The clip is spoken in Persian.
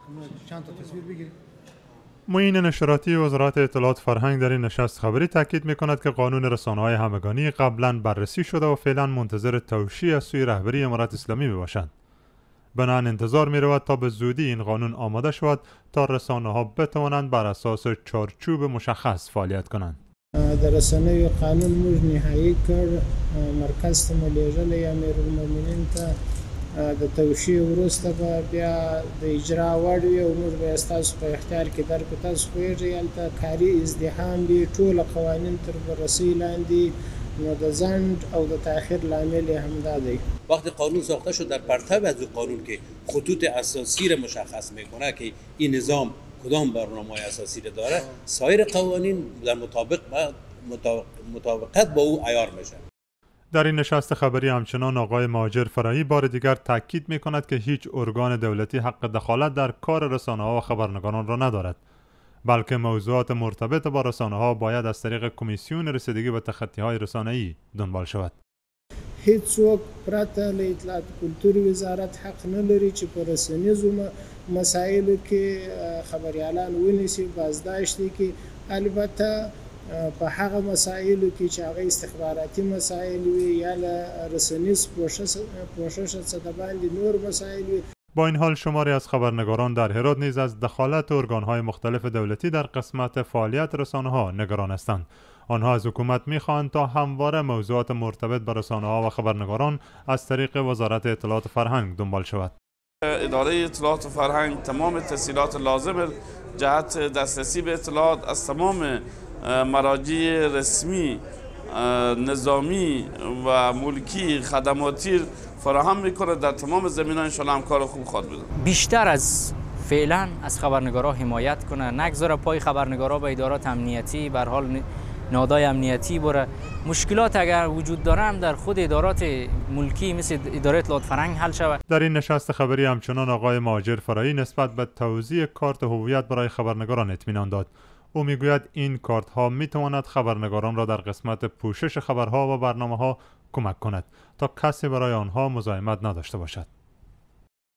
چند تا تصویر بگیرید. معین نشراتی وزارت اطلاعات فرهنگ در این نشست خبری تاکید می‌کند که قانون رسانه‌های همگانی قبلا بررسی شده و فعلا منتظر توشیح از سوی رهبری امارت اسلامی میباشد. بنابراین انتظار می‌رود تا به زودی این قانون آماده شود تا رسانه‌ها بتوانند بر اساس چارچوب مشخص فعالیت کنند. در رسانه‌ی قانون موږ نهایی کړ، مرکز ته ملیږلی امیرالمؤمنین ته د توشیح وروسته به بیا د اجرا وړ وي او موږ به ستاسو په اختیار کې درکړو. تاسو پوهېږئ هلته کاري ازدحام وي، ټوله قوانین تر بررسۍ لاندې، نو د ځنډ او د تاخیر لامل یې همدا دی. وقتی قانون ساخته شد در پرتو از اون قانون که خطوط اساسی را مشخص میکنه که این نظام کدام برنامه‌های اساسی را داره، سایر قوانین در مطابقت با او عیار میشه. در این نشست خبری همچنان آقای مهاجر فرایی بار دیگر تاکید می کند که هیچ ارگان دولتی حق دخالت در کار رسانه‌ها و خبرنگاران را ندارد، بلکه موضوعات مرتبط با رسانه‌ها باید از طریق کمیسیون رسیدگی به تخطی‌های رسانه‌ای دنبال شود. هیڅوک پرته له اطلاعات کلتور وزارت حق نه لري چې په رسنیزو مسایلو کې خبریالان ونیسي، بازداشت کړي. البته په هغه مسایلو کې چې هغه استخباراتي مسایل وي یا له رسنیز پوشش څخه د باندې نور مسایل وي. با این حال شماری از خبرنگاران در هرات نیز از دخالت ارگان‌های مختلف دولتی در قسمت فعالیت رسانه‌ها نگران هستند. آنها از حکومت می‌خواهند تا همواره موضوعات مرتبط با رسانه‌ها و خبرنگاران از طریق وزارت اطلاعات فرهنگ دنبال شود. اداره اطلاعات فرهنگ تمام تسهیلات لازم جهت دسترسی به اطلاعات از تمام مراجع رسمی، نظامی و ملکی، خدماتی فراهم میکنه. در تمام زمینه‌ها ان شاءالله همکار خوب خواهد بود. بیشتر از فعلا از خبرنگارا حمایت کنه، نگذاره پای خبرنگارا به ادارات امنیتی به هر حال نهادهای امنیتی بره. مشکلات اگر وجود داره هم در خود ادارات ملکی مثل اداره اطلاعات فرهنگ حل شود. در این نشست خبری همچنان آقای مهاجر فرایی نسبت به توزیع کارت هویت برای خبرنگاران اطمینان داد. او میگوید این کارت ها میتواند خبرنگاران را در قسمت پوشش خبرها و برنامه ها کمک کند تا کسی برای آنها مزاحمت نداشته باشد.